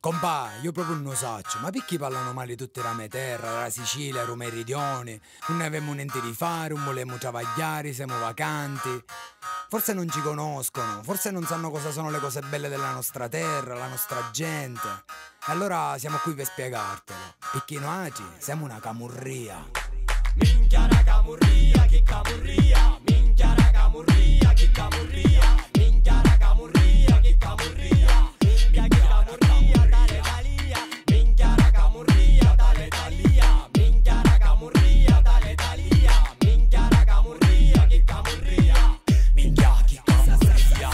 Compà, io proprio non lo so, ma perché parlano male tutte la mia terra, la Sicilia, Roma Meridione? Non ne avevamo niente di fare, non volevamo travagliare, siamo vacanti. Forse non ci conoscono, forse non sanno cosa sono le cose belle della nostra terra, la nostra gente. E allora siamo qui per spiegartelo. Perché noi siamo una camurria. Minchia la camurria, che camurria. Minchia la camurria, che camurria. Minchia la camurria, che camurria. Minchia che camurria, tale talia. Minchia la camurria, tale talia. Minchia la camurria, tale talia. Minchia la camurria, che camurria. Minchia che camurria.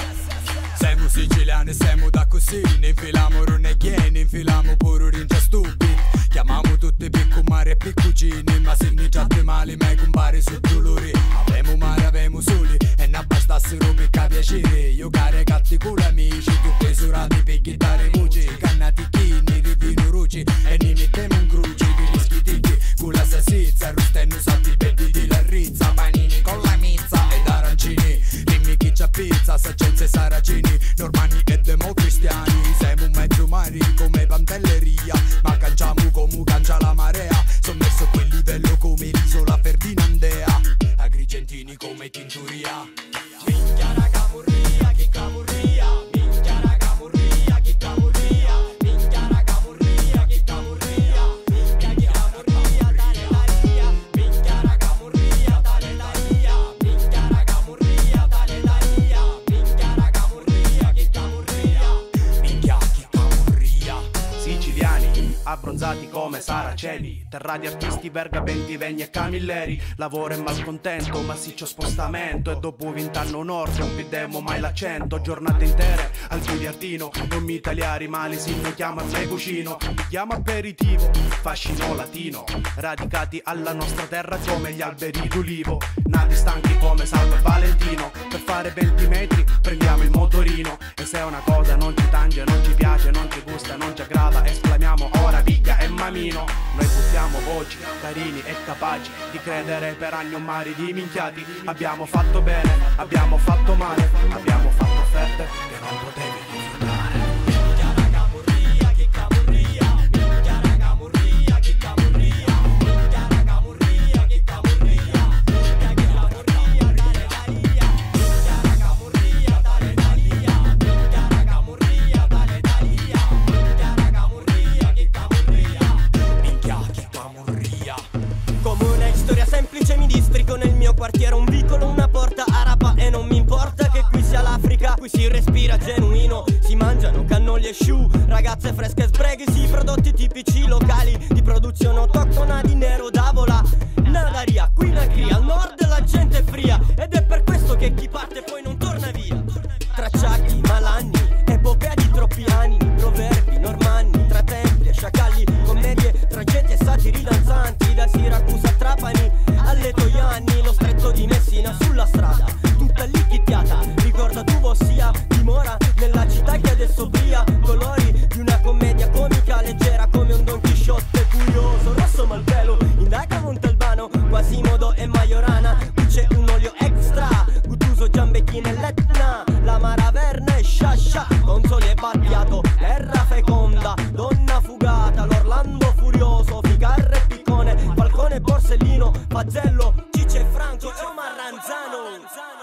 Siamo siciliani, siamo da così. Ne infiliamo runeghieni, infiliamo pure ringia stupidi. Chiamiamo tutti piccumari e piccugini, ma se ne tratti male mai compare su dolori. Avemo mare, avemo soli e ne bastassero per piacere. Io care catti con amici, tutti surati per chitarre voci. Cannati chini, rivino ruci e ne mettiamo un cruci. Per gli schitichi con la salsiccia, rustenno salti belli di la rizza. Panini con la mizza ed arancini. Dimmi chi c'ha pizza, saccenze e saracini. Normanni e democristiani. Siamo un mezzo mari come pantelleria, ma canciamo come cancia la marea. Sommerso a quel livello come l'isola Ferdinandea. Agrigentini come Tinturia. Minchia la camurria, che camurria. Minchia la camurria, che camurria. Minchia la camurria, che camurria. Minchia che camurria, tale talia. Minchia la camurria, tale talia. Minchia la camurria, tale talia. Minchia la camurria, che camurria. Minchia che camurria. Siciliani, abbronzati come saraceni, terra di artisti, vergabenti, vegni e camilleri. Lavoro e malcontento, massiccio spostamento, e dopo 20 anni nord non vedemo mai l'accento. Giornate intere al biliardino, non mi tagliare male, si mi chiama me cucino. Mi chiama aperitivo, fascino latino, radicati alla nostra terra come gli alberi d'ulivo. Nati stanchi come Salvo Valentino, per fare 20 metri prendiamo il motorino. E se una cosa non ci tange, non ci piace, non ci gusta, non ci aggrada, esclamiamo ora picchia e mamino. Noi buttiamo voci, carini e capaci di credere per anni un mare di minchiati. Abbiamo fatto bene, abbiamo fatto male, abbiamo fatto offerte che non potevi rifiutare. Minchia la camurria, che camurria. Minchia la camurria, che camurria. Minchia la camurria, che camurria. Minchia che camurria, tale talia. Minchia la camurria, tale talia. Minchia la camurria, tale talia. Minchia la camurria, che camurria. Minchia che camurria. Come una storia semplice mi districo nel mio quartiere, un vicolo, una porta araba, e non mi importa che qui sia l'Africa. Qui si respira genuino, si mangiano cannoli e sciù, ragazze fresche e sbreghi, sì, prodotti tipici locali di produzione autoctona di nero d'avola. Nadaria, qui la cria, al nord la gente è fria, ed è per questo che chi parte poi non torna via. Tracciati, malanni, epopea di troppi anni, proverbi, normanni, tra templi e sciacalli, commedie, tragedie e satiri danzanti, da Siracusa a Trapani alle Toianni, lo stretto di Messina sulla strada, tutta lichittiata, ricorda tu Vossia, dimora nella città che adesso brilla, colori di una commedia comica leggera come un Don Chisciotte curioso, rosso malvelo, indaga Montalbano, Quasimodo e Majorana, qui c'è un olio extra, Guttuso, Giambecchino e l'Etna, la Maraverna e Sciascia, Consoli e Battiato, Terra feconda, Donna fugata, l'Orlando furioso, Ficarra e Piccone, Falcone e Borsellino, Fazzello, Ciccio e Franco e Marranzano.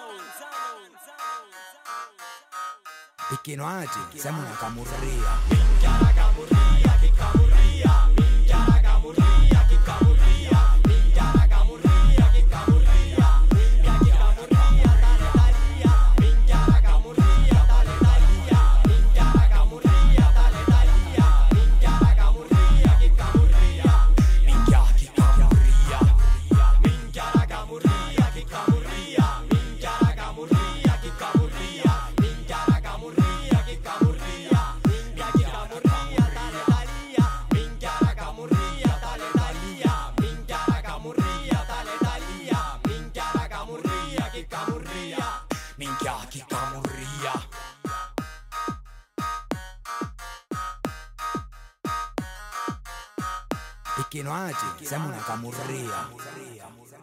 Perché noi siamo una camurria. Minchia la camurria, che camurria. Minchia la camurria, che camurria. Minchia la camurria, che camurria. Minchia che camurria, tale talia. Minchia la camurria, tale talia. Minchia la camurria, tale talia. Minchia la camurria, che camurria. Minchia che camurria. Minchia la camurria, che camurria. Minchia la camurria, che camurria. Minchia la camurria, che camurria. Minchia che camurria, tale talia. Minchia la camurria, tale talia. Minchia la camurria, tale talia. Minchia la camurria, che camurria. Minchia che camurria. Perché noi siamo una camurria.